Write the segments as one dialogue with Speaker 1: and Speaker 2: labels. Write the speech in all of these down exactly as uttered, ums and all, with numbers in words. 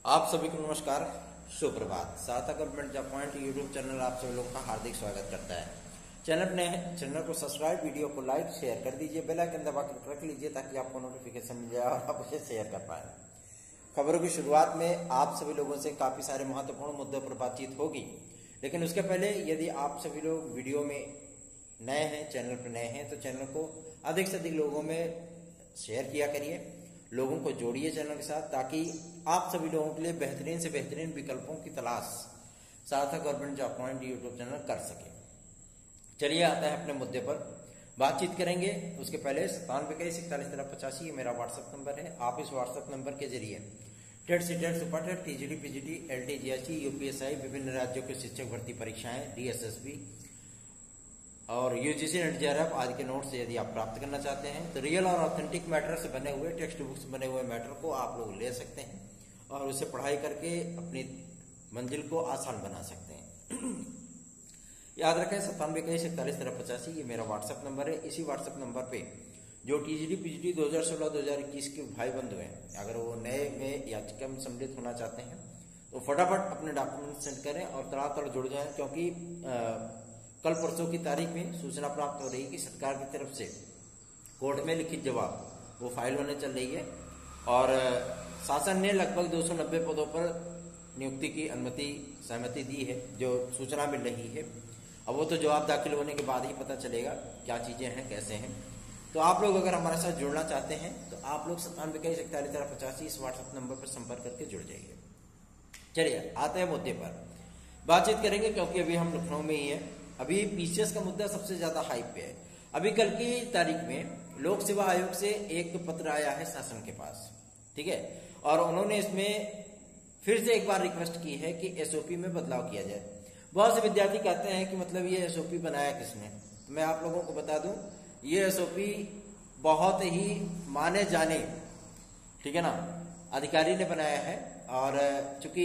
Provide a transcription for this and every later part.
Speaker 1: आप सभी को नमस्कार, सुप्रभात। Sarthak government job point YouTube channel आप सभी लोगों का हार्दिक स्वागत करता है। चैनल ने चैनल को सब्सक्राइब, वीडियो को लाइक शेयर कर दीजिए, बेल आइकन दबा कर रख लीजिए ताकि आपको नोटिफिकेशन मिल जाए और आप उसे शेयर कर पाए। खबरों की शुरुआत में आप सभी लोगों से काफी सारे महत्वपूर्ण मुद्दों पर बातचीत होगी, लेकिन उसके पहले यदि आप सभी लोग वीडियो में नए हैं, चैनल पर नए हैं, तो चैनल को अधिक से अधिक लोगों में शेयर किया करिए, लोगों को जोड़िए चैनल के साथ, ताकि आप सभी लोगों के लिए बेहतरीन से बेहतरीन विकल्पों की तलाश Sarthak government job point YouTube channel कर सके। चलिए आते हैं अपने मुद्दे पर, बातचीत करेंगे। उसके पहले सतानवे इक्कीस इकतालीस तेरह पचासी ये मेरा व्हाट्सएप नंबर है। आप इस व्हाट्सएप नंबर के जरिए TET C TET super TET TGT PGT LT GST UPSI विभिन्न राज्यों के शिक्षक भर्ती परीक्षाएं डीएसएसबी और यूजीसी नेट जेआरएफ आदि के नोट्स यदि आप प्राप्त करना चाहते हैं तो रियल और ऑथेंटिक मैटर से बने हुए टेक्स्ट बुक्स बने हुए मैटर को आप लोग ले सकते हैं और उसे पढ़ाई करके अपनी मंजिल को आसान बना सकते हैं। याद रखें सत्तानवे इक्कीस इकतालीस तेरह पचासी ये मेरा व्हाट्सएप नंबर है। इसी व्हाट्सएप नंबर पे जो टीजीडी पीजीडी दो हजार सोलह दो हजार इक्कीस के भाई बंधु हैं, अगर वो नए में याचिका में सम्मिलित होना चाहते हैं तो फटाफट अपने डॉक्यूमेंट सेंड करें और तड़ातड़ जुड़ जाएं, क्योंकि आ, कल परसों की तारीख में सूचना प्राप्त हो रही है कि सरकार की तरफ से कोर्ट में लिखित जवाब वो फाइल होने चल रही है और शासन ने लगभग दो सौ नब्बे पदों पर नियुक्ति की अनुमति सहमति दी है, जो सूचना मिल रही है। अब वो तो जवाब दाखिल होने के बाद ही पता चलेगा क्या चीजें हैं, कैसे हैं। तो आप लोग अगर हमारे साथ जुड़ना चाहते हैं तो आप लोग सत्तानवे इक्कीस इकतालीस तेरह पचासी इस व्हाट्सएप नंबर पर संपर्क करके जुड़ जाइए। चलिए आते हैं मुद्दे पर, बातचीत करेंगे, क्योंकि अभी हम लखनऊ में ही है। अभी पीसीएस का मुद्दा सबसे ज्यादा हाइप पे है। अभी कल की तारीख में लोक सेवा आयोग से एक पत्र आया है शासन के पास, ठीक है, और उन्होंने इसमें फिर से एक बार रिक्वेस्ट की है कि एसओपी में बदलाव किया जाए। बहुत से विद्यार्थी कहते हैं कि मतलब ये एसओपी बनाया किसने। तो मैं आप लोगों को बता दूं, ये एसओपी बहुत ही माने जाने, ठीक है ना, अधिकारी ने बनाया है और चूंकि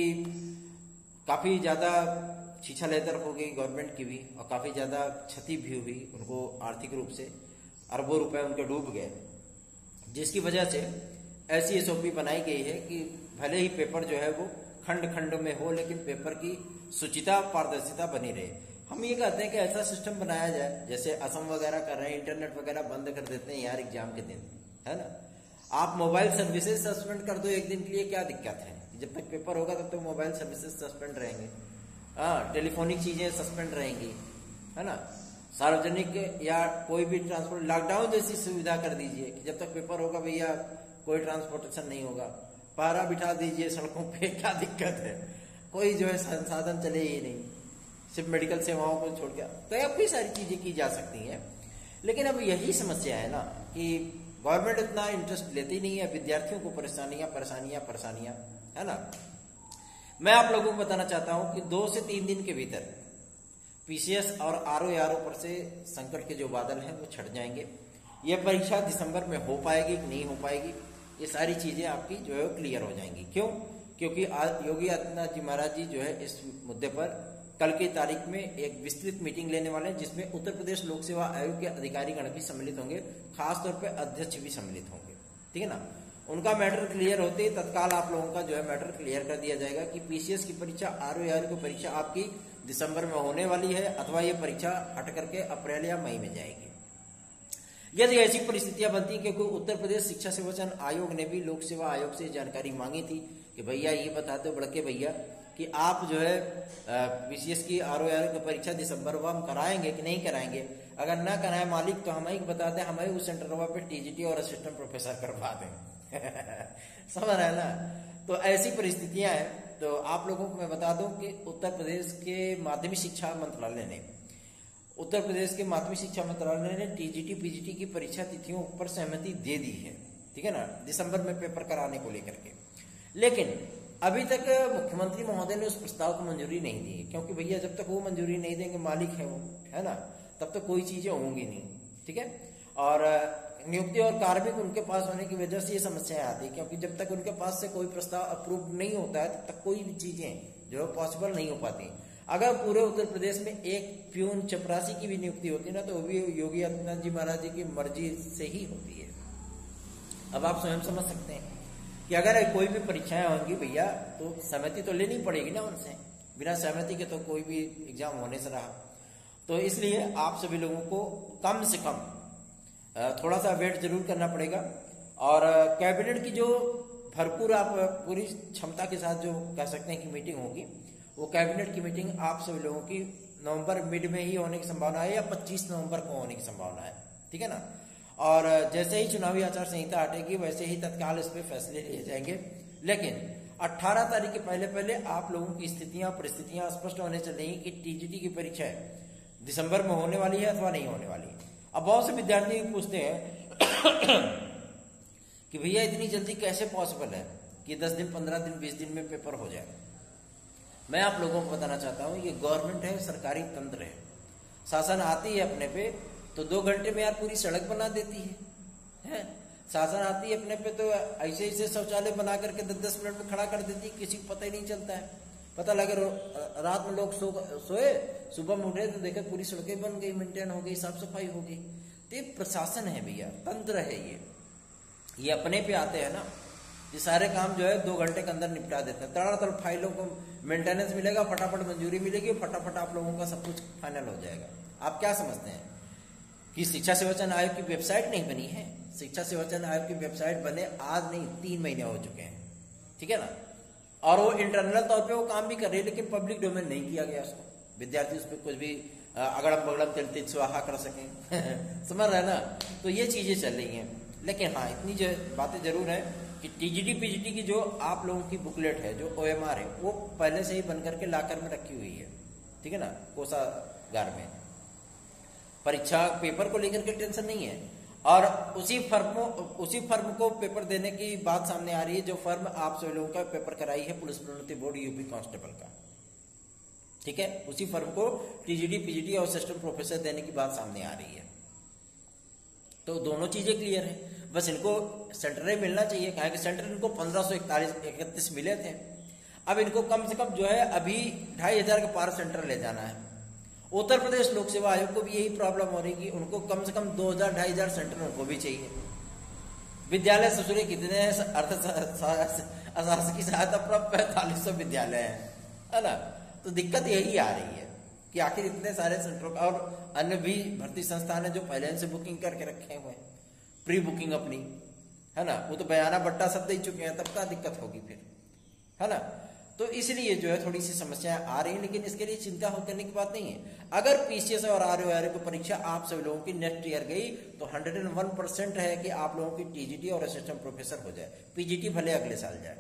Speaker 1: काफी ज्यादा छीछा लेतर हो गई गवर्नमेंट की भी और काफी ज्यादा क्षति भी हुई, उनको आर्थिक रूप से अरबों रुपए उनके डूब गए, जिसकी वजह से ऐसी एसओपी बनाई गई है कि भले ही पेपर जो है वो खंड खंड में हो, लेकिन पेपर की शुचिता पारदर्शिता बनी रहे। हम ये कहते हैं कि ऐसा सिस्टम बनाया जाए, जैसे असम वगैरह कर रहे हैं, इंटरनेट वगैरह बंद कर देते हैं यार एग्जाम के दिन, है ना। आप मोबाइल सर्विसेज सस्पेंड कर दो एक दिन के लिए, क्या दिक्कत है। जब तक पेपर होगा तब तक तो मोबाइल सर्विसेज सस्पेंड रहेंगे, हाँ, टेलीफोनिक चीजें सस्पेंड रहेंगी, है ना। सार्वजनिक या कोई भी ट्रांसपोर्ट, लॉकडाउन जैसी सुविधा कर दीजिए कि जब तक पेपर होगा भैया कोई ट्रांसपोर्टेशन नहीं होगा, पहरा बिठा दीजिए सड़कों पे, क्या दिक्कत है। कोई जो है संसाधन चले ही नहीं, सिर्फ मेडिकल सेवाओं को छोड़ के, तो काफी सारी चीजें की जा सकती हैं। लेकिन अब यही समस्या है ना कि गवर्नमेंट इतना इंटरेस्ट लेती नहीं है, विद्यार्थियों को परेशानियां परेशानियां परेशानियां, है ना। मैं आप लोगों को बताना चाहता हूं कि दो से तीन दिन के भीतर पीसीएस और आरओ आरओ पर से संकट के जो बादल हैं वो छट जाएंगे। ये परीक्षा दिसंबर में हो पाएगी कि नहीं हो पाएगी, ये सारी चीजें आपकी जो है क्लियर हो जाएंगी। क्यों? क्योंकि योगी आदित्यनाथ जी महाराज जी जो है इस मुद्दे पर कल की तारीख में एक विस्तृत मीटिंग लेने वाले हैं, जिसमें उत्तर प्रदेश लोक सेवा आयोग के अधिकारीगण भी सम्मिलित होंगे, खासतौर पर अध्यक्ष भी सम्मिलित होंगे, ठीक है ना। उनका मैटर क्लियर होते ही तत्काल आप लोगों का जो है मैटर क्लियर कर दिया जाएगा कि पीसीएस की परीक्षा, आरओ आरओ की परीक्षा आपकी दिसंबर में होने वाली है अथवा ये परीक्षा हट करके अप्रैल या मई में जाएगी। यदि ऐसी परिस्थितियां बनती, क्योंकि उत्तर प्रदेश शिक्षा सेवचन आयोग ने भी लोक सेवा आयोग से जानकारी मांगी थी कि भैया ये बता दो बड़के भैया कि आप जो है पीसीएस की आरओ आरओ की परीक्षा दिसंबर में हम कराएंगे कि नहीं कराएंगे। अगर ना कराए मालिक तो हमें बता दें, हमें उस सेंटर पे टीजीटी और असिस्टेंट प्रोफेसर करवा दें। समझ रहे हैं ना। तो ऐसी परिस्थितियां हैं। तो आप लोगों को मैं बता दूं कि उत्तर प्रदेश के माध्यमिक शिक्षा मंत्रालय ने उत्तर प्रदेश के माध्यमिक शिक्षा मंत्रालय ने टीजीटी पीजीटी की परीक्षा तिथियों पर सहमति दे दी है, ठीक है ना, दिसंबर में पेपर कराने को लेकर के। लेकिन अभी तक मुख्यमंत्री महोदय ने उस प्रस्ताव को मंजूरी नहीं दी, क्योंकि भैया जब तक वो मंजूरी नहीं देंगे, मालिक है वो, है ना, तब तक कोई चीजें होंगी नहीं, ठीक है। और नियुक्ति और कार्मिक उनके पास होने की वजह से ये समस्याएं आती है, क्योंकि जब तक उनके पास से कोई प्रस्ताव अप्रूव नहीं होता है तब तक कोई भी चीजें जो है पॉसिबल नहीं हो पाती। अगर पूरे उत्तर प्रदेश में एक प्यून चपरासी की भी नियुक्ति होती है ना, तो वो भी योगी आदित्यनाथ जी महाराज जी की मर्जी से ही होती है। अब आप स्वयं समझ सकते हैं कि अगर कोई भी परीक्षाएं होंगी भैया तो सहमति तो लेनी पड़ेगी ना उनसे, बिना सहमति के तो कोई भी एग्जाम होने से रहा। तो इसलिए आप सभी लोगों को कम से कम थोड़ा सा वेट जरूर करना पड़ेगा। और कैबिनेट की जो भरपूर आप पूरी क्षमता के साथ जो कह सकते हैं कि मीटिंग होगी, वो कैबिनेट की मीटिंग आप सभी लोगों की नवंबर मिड में ही होने की संभावना है या पच्चीस नवंबर को होने की संभावना है, ठीक है ना। और जैसे ही चुनावी आचार संहिता हटेगी वैसे ही तत्काल इस पर फैसले लिए जाएंगे। लेकिन अठारह तारीख के पहले पहले आप लोगों की स्थितियां परिस्थितियां स्पष्ट होने चलेंगी कि टीजीटी की परीक्षा दिसंबर में होने वाली है अथवा नहीं होने वाली है। अब बहुत से विद्यार्थी पूछते हैं कि भैया इतनी जल्दी कैसे पॉसिबल है कि दस दिन पंद्रह दिन बीस दिन में पेपर हो जाए। मैं आप लोगों को बताना चाहता हूं, ये गवर्नमेंट है, सरकारी तंत्र है, शासन आती है अपने पे तो दो घंटे में यार पूरी सड़क बना देती है, है? शासन आती है अपने पे तो ऐसे ऐसे शौचालय बना करके दस दस मिनट में खड़ा कर देती है, किसी को पता ही नहीं चलता है। पता लगे रात में लोग सो सोए, सुबह में उठे तो देखे पूरी सड़कें बन गई, मेंटेन हो गई, साफ सफाई हो गई। तो ये प्रशासन है भैया, तंत्र है, ये ये अपने पे आते हैं ना, ये सारे काम जो है दो घंटे के अंदर निपटा देते हैं। तड़ातड़ फाइलों को मेंटेनेंस मिलेगा, फटाफट मंजूरी मिलेगी, फटाफट आप लोगों का सब कुछ फाइनल हो जाएगा। आप क्या समझते हैं कि शिक्षा सेवाचयन आयोग की वेबसाइट नहीं बनी है? शिक्षा सेवाचयन आयोग की वेबसाइट बने आज नहीं तीन महीने हो चुके हैं, ठीक है ना। और वो इंटरनल तौर पे वो काम भी कर रही है, लेकिन पब्लिक डोमेन नहीं किया गया उसको, विद्यार्थी उस पर कुछ भी अगड़म बगड़म तिलतिल स्वाहा कर सकें समझ रहे ना। तो ये चीजें चल रही हैं। लेकिन हाँ, इतनी जो बातें जरूर है कि टीजीटी पीजीटी की जो आप लोगों की बुकलेट है, जो ओएमआर है, वो पहले से ही बन करके लाकर में रखी हुई है, ठीक है ना, कोषागार में। परीक्षा पेपर को लेकर के टेंशन नहीं है। और उसी फर्म उसी फर्म को पेपर देने की बात सामने आ रही है जो फर्म आप सभी लोगों का पेपर कराई है पुलिस प्रोन्नति बोर्ड यूपी कांस्टेबल का, ठीक है। उसी फर्म को टीजीटी पीजीटी और असिस्टेंट प्रोफेसर देने की बात सामने आ रही है। तो दोनों चीजें क्लियर है, बस इनको सेंटर मिलना चाहिए। कहा कि सेंटर इनको पंद्रह सौ इकतालीस इकतीस मिले थे, अब इनको कम से कम जो है अभी ढाई हजार के पार सेंटर ले जाना है। उत्तर प्रदेश लोक सेवा आयोग को भी यही प्रॉब्लम हो रही कि उनको कम से कम दो हजार ढाई हजार सेंटर उनको भी चाहिए। विद्यालय ससुरे कितने अर्थ अशासकीय सहायता प्राप्त पैंतालीस सौ विद्यालय है, है ना। तो दिक्कत यही आ रही है कि आखिर इतने सारे सेंटरों का, और अन्य भी भर्ती संस्थान है जो पहले से बुकिंग करके रखे हुए हैं, प्री बुकिंग अपनी, है ना, वो तो बयाना बट्टा सब दे चुके हैं, तब क्या दिक्कत होगी फिर, है ना। तो इसलिए जो है थोड़ी सी समस्याएं आ रही है, लेकिन इसके लिए चिंता हो करने की बात नहीं है। अगर पीसीएस और आरओआरओ की परीक्षा आप सभी लोगों की नेक्स्ट ईयर गई तो हंड्रेड एंड वन परसेंट है कि आप लोगों की टीजीटी और असिस्टेंट प्रोफेसर हो जाए, पीजीटी भले अगले साल जाए।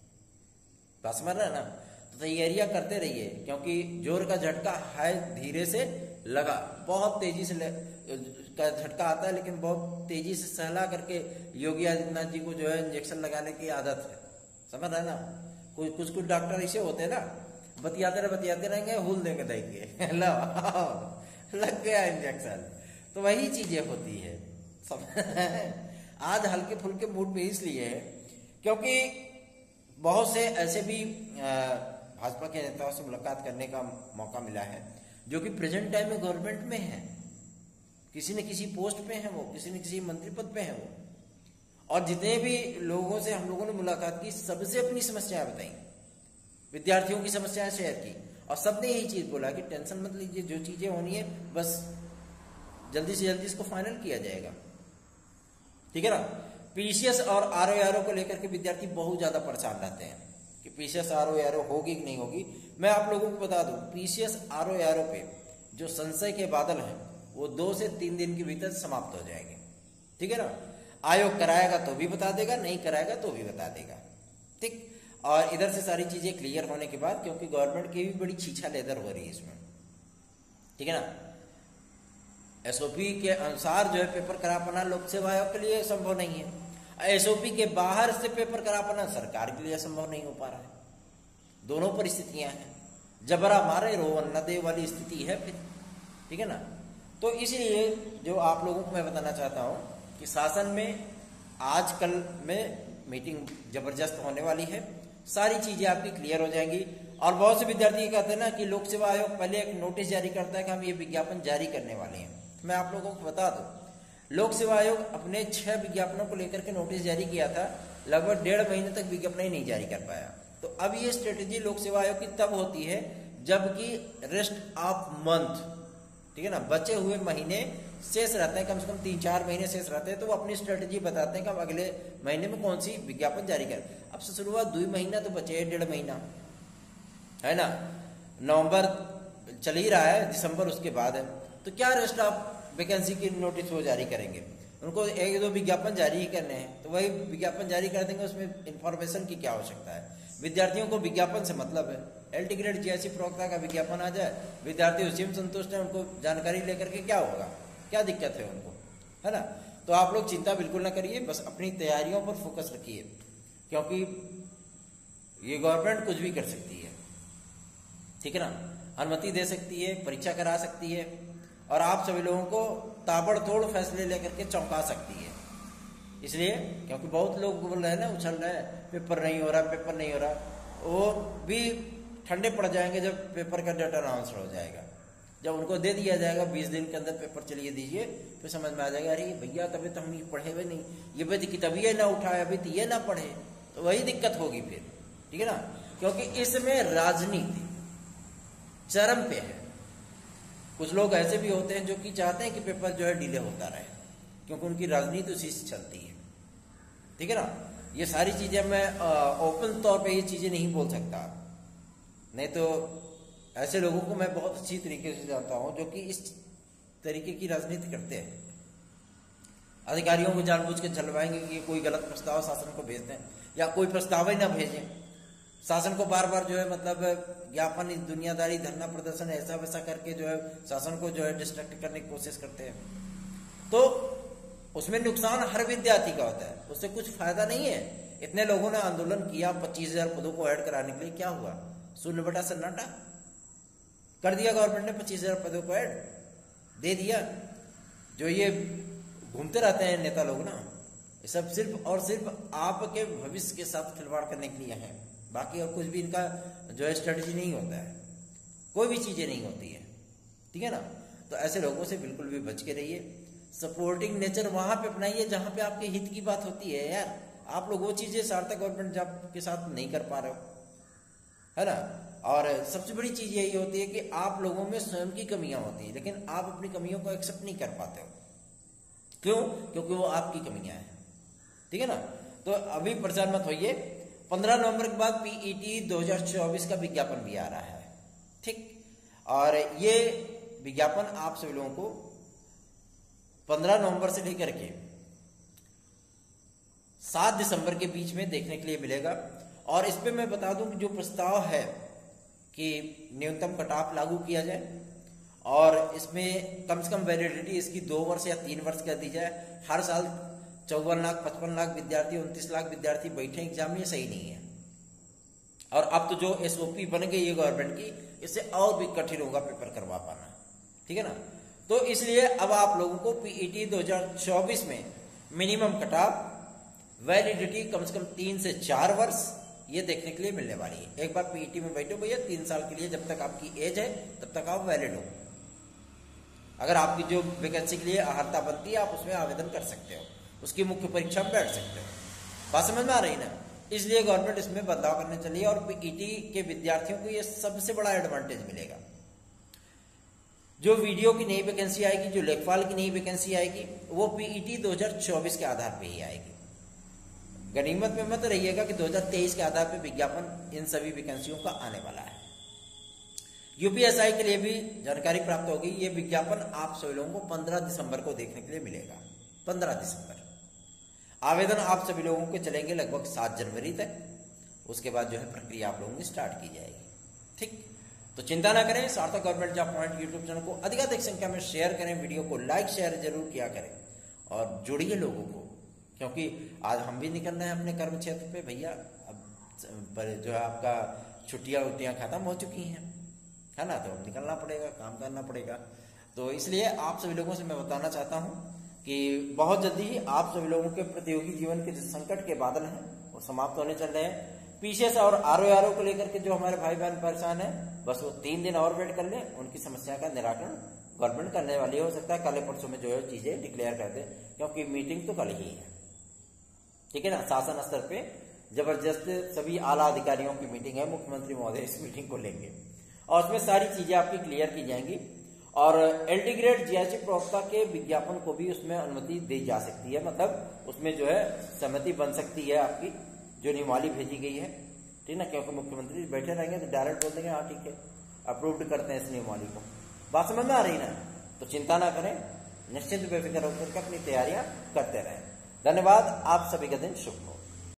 Speaker 1: बात समझ रहे हैं ना। तो तैयारियां करते रहिए, क्योंकि जोर का झटका है धीरे से लगा, बहुत तेजी से का झटका आता है, लेकिन बहुत तेजी से सहला करके योगी आदित्यनाथ जी को जो है इंजेक्शन लगाने की आदत है, समझ रहे ना। कुछ कुछ कुछ डॉक्टर ऐसे होते हैं ना, बतियाते रहे बतियाते रहेंगे, हुल देंगे देंगे लग गया इंजेक्शन। तो वही चीजें होती है सब आज हल्के फुल्के मूड में इसलिए है क्योंकि बहुत से ऐसे भी भाजपा के नेताओं से मुलाकात करने का मौका मिला है जो कि प्रेजेंट टाइम में गवर्नमेंट में है, किसी न किसी पोस्ट पे है वो, किसी न किसी मंत्री पद पे है वो। और जितने भी लोगों से हम लोगों ने मुलाकात की, सबसे अपनी समस्याएं बताई, विद्यार्थियों की समस्याएं शेयर की, और सबने यही चीज बोला कि टेंशन मत लीजिए, जो चीजें होनी है बस जल्दी से जल्दी इसको फाइनल किया जाएगा, ठीक है ना। पीसीएस और आरओआरओ को लेकर के विद्यार्थी बहुत ज्यादा परेशान रहते हैं कि पीसीएस आरओआरओ होगी कि नहीं होगी। मैं आप लोगों को बता दूं, पीसीएस आरओआरओ पे जो संशय के बादल हैं वो दो से तीन दिन के भीतर समाप्त हो जाएंगे, ठीक है ना। आयोग कराएगा तो भी बता देगा, नहीं कराएगा तो भी बता देगा, ठीक। और इधर से सारी चीजें क्लियर होने के बाद, क्योंकि गवर्नमेंट की भी बड़ी छीछा लेदर हो रही है इसमें, ठीक है ना। एसओपी के अनुसार जो है पेपर करा पाना लोक सेवा आयोग के लिए संभव नहीं है, एसओपी के बाहर से पेपर करा पाना सरकार के लिए संभव नहीं हो पा रहा है। दोनों परिस्थितियां हैं, जबरा मारे रोवन न दे वाली स्थिति है फिर, ठीक है ना। तो इसलिए जो आप लोगों को मैं बताना चाहता हूं कि शासन में आज कल में मीटिंग जबरदस्त होने वाली है, सारी चीजें आपकी क्लियर हो जाएंगी। और बहुत से विद्यार्थी कहते हैं ना कि लोक सेवा आयोग पहले एक नोटिस जारी करता है कि हम ये विज्ञापन जारी करने वाले हैं। मैं आप लोगों को बता दूं, लोक सेवा आयोग अपने छह विज्ञापनों को लेकर के नोटिस जारी किया था लगभग डेढ़ महीने तक विज्ञापन ही नहीं जारी कर पाया। तो अब ये स्ट्रेटेजी लोक सेवा आयोग की तब होती है जबकि रेस्ट ऑफ मंथ, ठीक है ना, बचे हुए महीने शेष रहते हैं, कम से कम तीन चार महीने शेष रहते हैं, तो वो अपनी स्ट्रेटेजी बताते हैं कि हम अगले महीने में कौन सी विज्ञापन जारी करें। अब से शुरुआत दो महीना तो बचे है, डेढ़ महीना है ना, नवंबर चल ही रहा है, दिसंबर उसके बाद है, तो क्या रेस्ट ऑफ वैकेंसी की नोटिस वो जारी करेंगे, उनको एक दो विज्ञापन जारी ही करने हैं, तो वही विज्ञापन जारी कर देंगे, उसमें इंफॉर्मेशन की क्या आवश्यकता है। विद्यार्थियों को विज्ञापन से मतलब है, एल टी ग्रेड जीएससी प्रवक्ता का विज्ञापन आ जाए, विद्यार्थी उसी में संतुष्ट है, उनको जानकारी लेकर के क्या होगा, क्या दिक्कत है उनको, है ना। तो आप लोग चिंता बिल्कुल ना करिए, बस अपनी तैयारियों पर फोकस रखिए, क्योंकि ये गवर्नमेंट कुछ भी कर सकती है, ठीक है ना, अनुमति दे सकती है, परीक्षा करा सकती है, और आप सभी लोगों को ताबड़तोड़ फैसले लेकर के चौंका सकती है। इसलिए क्योंकि बहुत लोग बोल रहे हैं ना, उछल रहे हैं, पेपर नहीं हो रहा, पेपर नहीं हो रहा, वो भी ठंडे पड़ जाएंगे जब पेपर का डेट अनाउंस हो जाएगा। जब उनको दे दिया जाएगा बीस दिन के अंदर पेपर चलिए दीजिए, फिर समझ में आ जाएगा, अरे भैया तभी तो हम ये पढ़े हुए नहीं, ये भी किताब ये ना उठाए, अभी तो ये ना पढ़े, तो वही दिक्कत होगी फिर, ठीक है ना, क्योंकि इसमें राजनीति चरम पे है। कुछ लोग ऐसे भी होते हैं जो कि चाहते हैं कि पेपर जो है डिले होता रहे, क्योंकि उनकी राजनीति उसी से चलती है, ठीक है ना। ये सारी चीजें मैं ओपन तौर पे ये चीजें नहीं बोल सकता, नहीं तो ऐसे लोगों को मैं बहुत अच्छी तरीके से जानता हूं जो कि इस तरीके की राजनीति करते हैं, अधिकारियों को जानबूझ के झलवाएंगे कि कोई गलत प्रस्ताव शासन को भेज दें, या कोई प्रस्ताव ही ना भेजें, शासन को बार बार जो है मतलब ज्ञापन, दुनियादारी, धरना प्रदर्शन, ऐसा वैसा करके जो है शासन को जो है डिस्ट्रैक्ट करने की कोशिश करते हैं। तो उसमें नुकसान हर विद्यार्थी का होता है, उससे कुछ फायदा नहीं है। इतने लोगों ने आंदोलन किया पच्चीस हजार पदों को ऐड कराने के लिए, क्या हुआ, शून्य बटा सन्नाटा कर दिया गवर्नमेंट ने, पच्चीस हजार पदों को ऐड दे दिया। जो ये घूमते रहते हैं नेता लोग ना, ये सब सिर्फ और सिर्फ आपके भविष्य के साथ खिलवाड़ करने के लिए है, बाकी और कुछ भी इनका जो है स्ट्रेटेजी नहीं होता है, कोई भी चीजें नहीं होती है, ठीक है ना। तो ऐसे लोगों से बिल्कुल भी बच के रहिए। सपोर्टिंग नेचर वहां पे अपनाइए जहां पे आपके हित की बात होती है। यार आप लोग वो चीजें सार्थक गवर्नमेंट जॉब के साथ नहीं कर पा रहे हो, है ना। और सबसे बड़ी चीज यही होती है कि आप लोगों में स्वयं की कमियां होती है, लेकिन आप अपनी कमियों को एक्सेप्ट नहीं कर पाते हो। क्यों? क्योंकि वो आपकी कमियां हैं, ठीक है ना। तो अभी परेशान मत होइए, पंद्रह नवंबर के बाद पीईटी दो हज़ार चौबीस का विज्ञापन भी आ रहा है, ठीक। और ये विज्ञापन आप सभी लोगों को पंद्रह नवंबर से लेकर के सात दिसंबर के बीच में देखने के लिए मिलेगा। और इस पे मैं बता दूं कि जो प्रस्ताव है कि न्यूनतम कट ऑफ लागू किया जाए, और इसमें कम से कम वैलिडिटी इसकी दो वर्ष या तीन वर्ष कर दी जाए। हर साल चौवन लाख पचपन लाख विद्यार्थी, उनतीस लाख विद्यार्थी बैठे एग्जाम में, ये सही नहीं है। और अब तो जो एसओपी बन गई है गवर्नमेंट की, इससे और भी कठिन होगा पेपर करवा पाना, ठीक है ना। तो इसलिए अब आप लोगों को पीईटी दो हज़ार चौबीस में मिनिमम कट ऑफ, वैलिडिटी कम से कम तीन से चार वर्ष, ये देखने के लिए मिलने वाली है। एक बार पीईटी में बैठो भैया, तीन साल के लिए, जब तक आपकी एज है तब तक आप वैलिड हो। अगर आपकी जो वैकेंसी के लिए अहर्ता बनती है, आप उसमें आवेदन कर सकते हो, उसकी मुख्य परीक्षा में बैठ सकते हो। बात समझ में आ रही ना। इसलिए गवर्नमेंट इसमें बदलाव करने चली है, और पीईटी के विद्यार्थियों को ये सबसे बड़ा एडवांटेज मिलेगा। जो वीडियो की नई वैकेंसी आएगी, जो लेखपाल की नई वैकेंसी आएगी, वो पीईटी दो हज़ार चौबीस के आधार पे ही आएगी। गनीमत में मत रहिएगा कि दो हज़ार तेईस के आधार पे विज्ञापन इन सभी वैकेंसियों का आने वाला है। यूपीएसआई के लिए भी जानकारी प्राप्त होगी। ये विज्ञापन आप सभी लोगों को पंद्रह दिसंबर को देखने के लिए मिलेगा। पंद्रह दिसंबर आवेदन आप सभी लोगों के चलेंगे लगभग सात जनवरी तक। उसके बाद जो है प्रक्रिया आप लोगों की स्टार्ट की जाएगी, ठीक। तो चिंता ना करें, Sarthak government job point YouTube channel को अधिकाधिक संख्या में शेयर करें, वीडियो को लाइक शेयर जरूर किया करें, और जुड़िए लोगों को, क्योंकि आज हम भी निकल रहे हैं अपने कर्म क्षेत्र पे भैया। अब जो है आपका छुट्टियां उट्टियां खत्म हो चुकी हैं, है ना, तो अब निकलना पड़ेगा, काम करना पड़ेगा। तो इसलिए आप सभी लोगों से मैं बताना चाहता हूं कि बहुत जल्दी ही आप सभी लोगों के प्रतियोगी जीवन के जो संकट के बादल हैं वो समाप्त होने चल रहे हैं। पीसीएस और आरओ आरओ को लेकर के जो हमारे भाई बहन परेशान है, बस वो तीन दिन और वेट कर ले, उनकी समस्या का निराकरण गवर्नमेंट करने वाली हो सकता है कल परसों में जो है चीजें डिक्लेयर कर दे, क्योंकि मीटिंग तो कल ही है, ठीक है ना। शासन स्तर पे जबरदस्त सभी आला अधिकारियों की मीटिंग है, मुख्यमंत्री महोदय इस मीटिंग को लेंगे और उसमें सारी चीजें आपकी क्लियर की जाएंगी। और एल्टीग्रेड जीआईसी प्रवक्ता के विज्ञापन को भी उसमें अनुमति दी जा सकती है, मतलब उसमें जो है सहमति बन सकती है आपकी, जो नियमावली भेजी गई है, ठीक ना। क्योंकि मुख्यमंत्री बैठे रहेंगे तो डायरेक्ट बोल देंगे हाँ ठीक है अप्रूव्ड करते हैं इस नियमावली को। बात समझ में आ रही ना, तो चिंता ना करें, निश्चिंत बेफिक्र होकर के अपनी तैयारियां करते रहें। धन्यवाद, आप सभी का दिन शुभ हो।